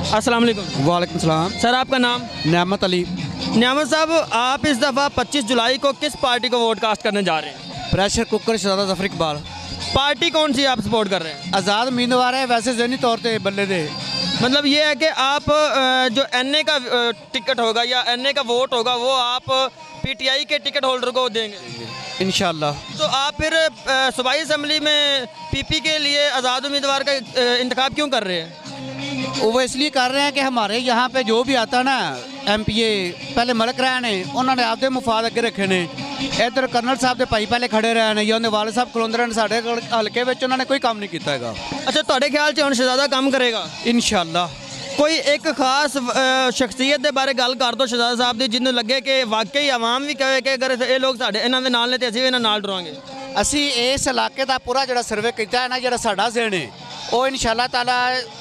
अस्सलाम वालेकुम। वालेकुम सलाम। सर आपका नाम? नियामत अली। नियामत साहब, आप इस दफ़ा 25 जुलाई को किस पार्टी को वोट कास्ट करने जा रहे हैं? Pressure cooker Shahzada Zafar Iqbal. Party कौन सी आप सपोर्ट कर रहे हैं? आज़ाद उम्मीदवार है, वैसे ज़हनी तौर पर बल्ले दे। मतलब ये है कि आप जो एनए का टिकट होगा या एनए का वोट होगा वो आप पीटीआई के टिकट होल्डर को देंगे इंशाल्लाह। तो आप फिर सूबाई असम्बली में पीपी के लिए आज़ाद उम्मीदवार का इंतखाब क्यों कर रहे हैं? वो इसलिए कर रहे हैं कि हमारे यहाँ पे जो भी आता ना MPA पहले मलक रहे ने, उन्होंने आपके मुफाद अगे रखे ने। इधर कर्नल साहब के भाई पहले खड़े रहे ने, या उन्हें वाले साहब खलोंदे ने, साढ़े हल्के में उन्होंने कोई काम नहीं किया है। अच्छा, तो ख्याल से हुण शहजादा काम करेगा इंशाल्लाह। कोई एक खास शख्सियत के बारे गल कर दो शहजादा साहब की, जिन्होंने लगे कि वाकई आवाम भी कहे कि अगर ये लोग साढ़े इन्हों के नाल ने तो असीं भी इन्हां नाल टुरांगे। असी इस इलाके का पूरा जो सर्वे किया है ना, जो साडा ज़हन है वो इंशाल्लाह ताला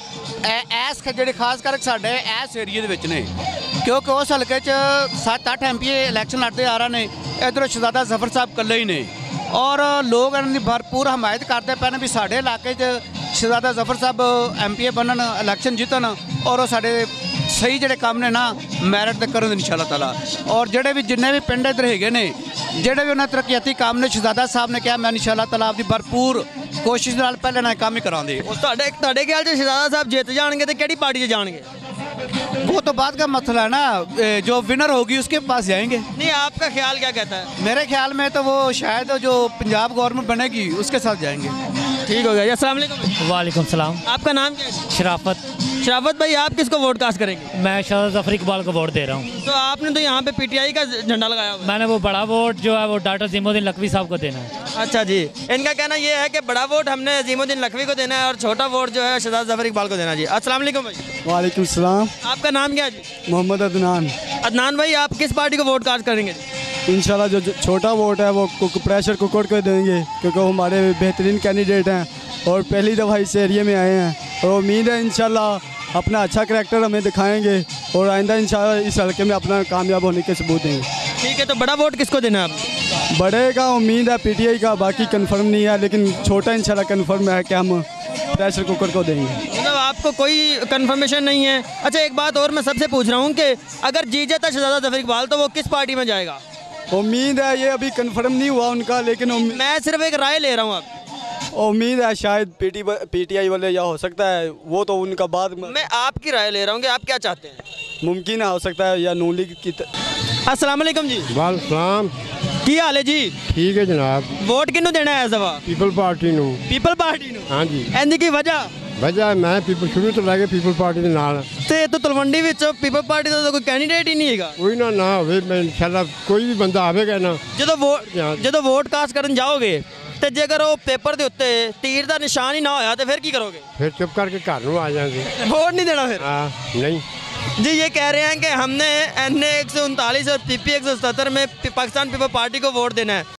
ऐस जी खास कर साढ़े इस एरिए ने, क्योंकि उस हल्के 7-8 MPA इलैक्शन लड़ते आ रहे हैं। इधर शहजादा ज़फर साहब कल्ले ही ने, और लोग भरपूर हमायत करते पे भी साढ़े इलाके शहजादा ज़फर साहब MPA बनन, इलैक्शन जीतन, और साढ़े सही जोड़े काम ने ना मैरिट तक करन इंशाल्लाह ताला। और जोड़े भी जिन्ने भी पिंड इधर है ने, जोड़े भी उन्हें तरक्याती काम ने, शहजादा साहब ने कहा मैं इंशाल्लाह ताला आपकी भरपूर कोशिश नाल पहले ना काम ही करांदे। तुहाडे ख्याल से शहजादा साहब जित जाएंगे तो किहड़ी पार्टी जाएंगे? वो तो बात का मसला है ना, जो विनर होगी उसके पास जाएंगे। नहीं, आपका ख्याल क्या कहता है? मेरे ख्याल में तो वो शायद जो पंजाब गवर्नमेंट बनेगी उसके साथ जाएंगे। ठीक हो गया। अस्सलाम वालेकुम। वालेकुम सलाम। आपका नाम क्या है? शराफत। शराफत भाई, आप किसको वोट कास्ट करेंगे? मैं शहजादा ज़फर इकबाल को वोट दे रहा हूँ। तो आपने तो यहाँ पे पीटीआई का झंडा लगाया हुआ है। मैंने वो बड़ा वोट जो है वो डॉक्टर अजीमुद्दीन लखवी साहब को देना है। अच्छा जी, इनका कहना ये है कि बड़ा वोट हमने अजीमुद्दीन लखवी को देना है और छोटा वोट जो है शहजादा ज़फर इकबाल को देना है। जी अस्सलाम वालेकुम भाई। वालेकुम सलाम। आपका नाम क्या है जी? मोहम्मद अदनान। अदनान भाई, आप किस पार्टी को वोट कास्ट करेंगे? इंशाल्लाह जो छोटा वोट है वो प्रेशर कुकर को देंगे, क्योंकि वो हमारे बेहतरीन कैंडिडेट हैं और पहली दफ़ा इस एरिए में आए हैं, और उम्मीद है इंशाल्लाह अपना अच्छा करैक्टर हमें दिखाएंगे और आइंदा इंशाल्लाह इस हल्के में अपना कामयाब होने के सबूत देंगे। ठीक है, तो बड़ा वोट किसको देना है आप? बड़े का उम्मीद है पीटीआई का, बाकी कंफर्म नहीं है, लेकिन छोटा इंशाल्लाह कंफर्म है कि हम प्रेशर कुकर को देंगे। मतलब आपको कोई कंफर्मेशन नहीं है? अच्छा, एक बात और मैं सबसे पूछ रहा हूँ कि अगर जीत जाता शहजादा ज़फर इकबाल तो वो किस पार्टी में जाएगा? उम्मीद है, ये अभी कंफर्म नहीं हुआ उनका, लेकिन मैं सिर्फ एक राय ले रहा हूँ आप। उम्मीद है शायद पीटीआई वाले, या हो सकता है वो तो उनका बाद में। मैं आपकी राय ले रहा हूँ कि आप क्या चाहते हैं? मुमकिन है, हो सकता है, या नून लीग की। अस्सलाम वालेकुम जी। वालेकुम। की हाल है जी? ठीक है जनाब। वोट किन्नू देना है इस दफा? पीपल पार्टी नू। पीपल पार्टी नू? हाँ जी। इंदी की वजह? वजह मैं पीपल शुरू तो लगे पीपल पार्टी के नाल। ते तो तलवंडी विच पीपल पार्टी का तो कोई कैंडिडेट ही नहीं हैगा। कोई ना होवे, मैं इंशाल्लाह कोई भी बंदा आवेगा ना। ਜਦੋਂ ਵੋਟ ਕਾਸਟ ਕਰਨ ਜਾਓਗੇ ਤੇ ਜੇਕਰ ਉਹ ਪੇਪਰ ਦੇ ਉੱਤੇ ਤੀਰ ਦਾ ਨਿਸ਼ਾਨ ਹੀ ਨਾ ਹੋਇਆ ਤੇ ਫਿਰ ਕੀ ਕਰੋਗੇ? फिर चुप करके घर ਨੂੰ आ जाएंगे। वोट नहीं देना फिर? हाँ नहीं जी, ये कह रहे हैं कि हमने NA 139 और PP 177 में पाकिस्तान पीपल पार्टी को वोट देना है।